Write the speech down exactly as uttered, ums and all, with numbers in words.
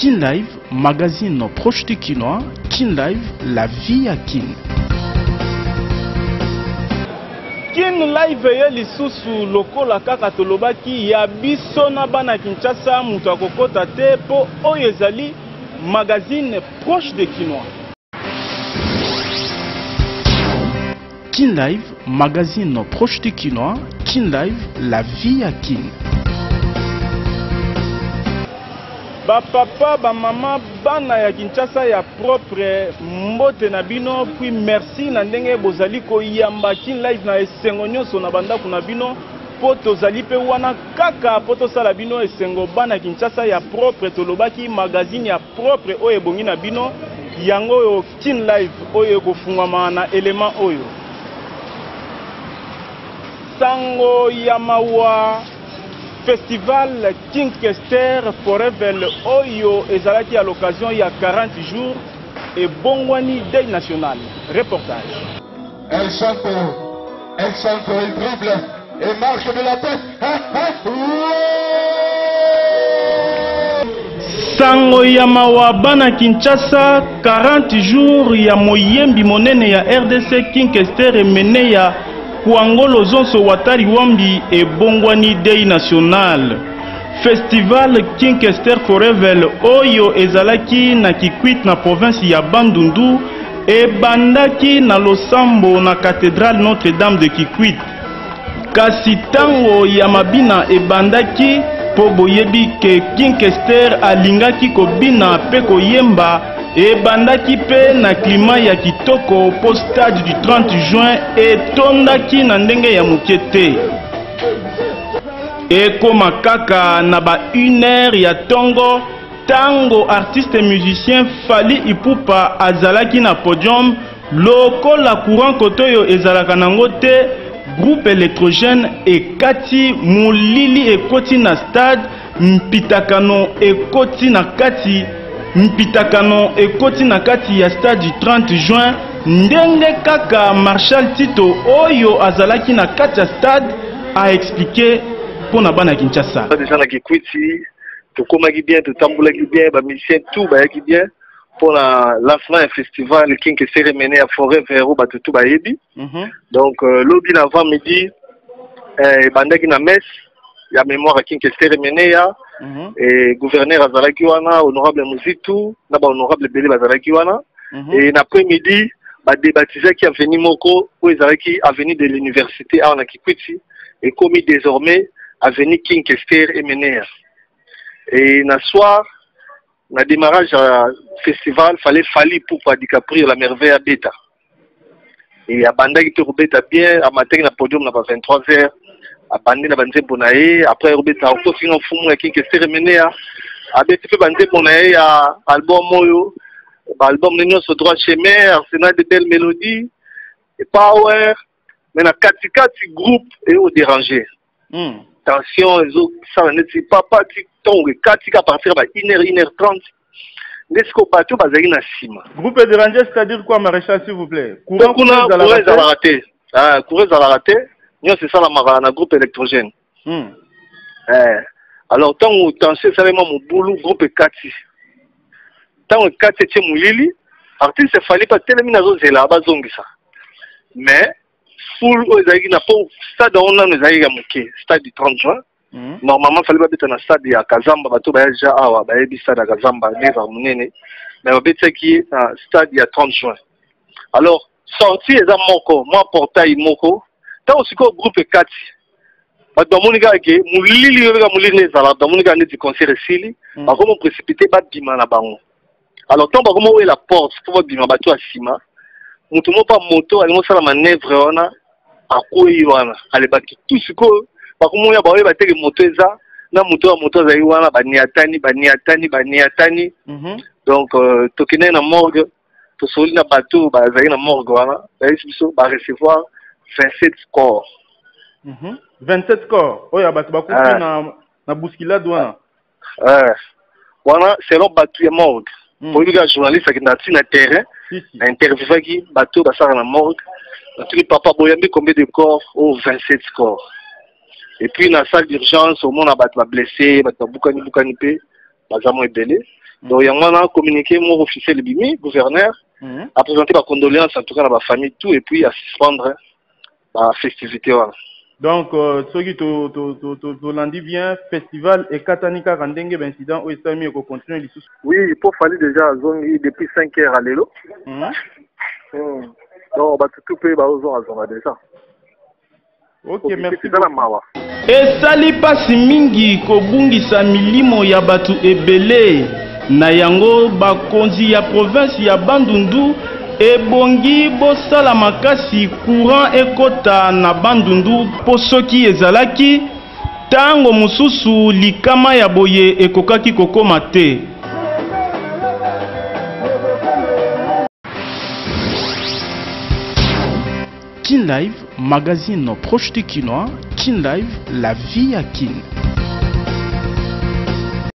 Kin Live, magazine proche du Kinois. Kin Live, la vie à Kin. Kin Live ye lisusu lokola kaka tolobaki ya biso na bana Kinshasa mutu akokota te po oyo ezali magazine proche de Kinois. Kin Live, magazine proche du Kinois. Kin Live, la vie à Kin. Ba papa, ba maman, bana ya Kinshasa ya propre mbote na bino, puis merci na ndenge bozali ko yamba Kin Live na esengo nyonso na bandako na bino, po tozali pe wana kaka po tosala bino esengo bana Kinshasa ya propre tolobaki magazine ya propre oyo ebongi na bino, yango oyo Kin Live oyo kofungwama na element oyo. Sango ya mawa Festival Kinkester Forever Oyo ezalaki à l'occasion il y a quarante jours et Bongwani Day National. Reportage. Elle chante, elle chante, elle dribble et marche de la tête. Sango ya mawa bana Kinshasa quarante jours ya moyembi monene ya R D C Kinkester emene ya Kuangolo zonso watari wambi e Bongwani Day National. Festival Kinkester Forever oyo ezalaki na Kikwit na province ya Bandundu e bandaki na losambo na cathédrale Notre-Dame de Kikwit. Kasi tango ya mabina e bandaki po boyebi ke Kinkester alingaki kobina pe koyemba et bandaki pe na climat ya kitoko po stade du trente juin et tondaki na ndenge ya mukete et koma kaka na ba une heure ya tongo tango artiste et musicien Fally Ipupa azalaki na podium lokola courant kotoyo ezalaka nango te groupe électrogène et kati mulili ekoti na stade mpitakano ekoti na kati Mpitakano ekoti na kati ya stade du trente juin ndenge kaka Marshal Tito oyo azalaki na kati ya stade a expliqué pour na bana Kinshasa. Déjà na Kikwiti tokomaki bien totambolaki bien ba musicien tout bayaki bien pour la lancement du festival Kinkester mené à Forever ou bato tout bayebi. Donc euh, lobby avant midi eh bandaki na messe ya mémoire à Kinkester mené ya Mm-hmm. Et gouverneur Azalaki wana, honorable Mouzitou, naba honorable Bélé Azalaki wana. Mm-hmm. Et l'après-midi, ba débaptisé qui a venu Moko, où Azalaki a venu de l'université à Kikwiti, et commis désormais a venu Kinkester et Menea. Et na soir, na démarrage à festival, fallait Fally Ipupa DiCaprio la merveille à Beta. Et à Banda qui te Beta bien, à matin na podium na vingt-trois heures. Abandé na banze bonae après robeta ko finga fumu ya Kinkester menea abeti pe banze bonae ya album moyo ba album nenyo so droit chemin arsenal de belles mélodies et power mais na kati kati groupe et au déranger mm. Tension ezo ça ne c'est pas pas tongue kati ka partir ba une heure une heure trente Nesco bateau bazali na sima groupe et déranger c'est-à-dire quoi maréchal s'il vous plaît courant courant à la raté ah courant à la raté. C'est ça la marana groupe électrogène. Mm. Eh, alors, tant que tu as mon boulot groupe quatre. Tant que quatre es moulili, artiste il fallait pas tellement nazoze là bas zongisa. Mais full ozaïki na po stade on a nous aïga muke stade du trente juin. Mm. Normalement fallait pas être dans stade ya Kazamba bato ba ja awa ba yebi stade Kazamba neva munene. Mais ba bete qui na stade ya trente juin. Alors, sorti eza moko, moi portail moko. Tant aussi que groupe quatre, bah dans mon gars qui moulili yoga moulili nezala, dans mon gars n'est du concert sili, bah comment précipiter bat bima na bango. Alors tant bah comment ouvrir la porte pour bat bima bateau à sima, mutumo pas moto, allez moi ça la manœuvre wana, à quoi wana, allez bat tout ce que bah comment ya bah ouvrir bateau moto eza, na moto à moto za wana bah niatani bah niatani bah niatani, donc tokine na morgue, to soli na bateau bah za na morgue wana, bah ici bah recevoir vingt-sept scores. Mm-hmm. vingt-sept scores. Oh, il y a beaucoup de bousculade. Ouais. Voilà, c'est l'autre bateau est mort. Pour les journalistes qui sont sur le terrain, interviewé qui bateau va dans la morgue. Notre papa Boyambi combien de corps? Oh, vingt-sept scores. Et puis dans la salle d'urgence, au monde a battu blessé, battu boukani boukani pe, bazamo est belé. Donc, il y a un communiqué, mon officiel Bimi, gouverneur, mm-hmm. a présenté ma condoléance en tout cas à ma famille, tout, et puis à suspendre la festivité. Voilà. Donc, ce qui tu l'as dit bien, festival et Katanika Randenge, incident où il s'est mis à continuer les sous. Oui, il faut falloir déjà zongi depuis cinq heures à l'élo. Mm-hmm. Mm. Donc, bah, tout peut bah, aux gens déjà. Ok, merci. Esali pasi mingi kobungisa milimo ya batu ebele na yango bakonzi ya province ya Bandundu ebongi bosala makasi courant ekota na Bandundu po soki ezalaki tango mususu likama ya boye ekokaki kokoma te. Kin Live, magazine proche du Kinois. Kin Live, la vie à Kin.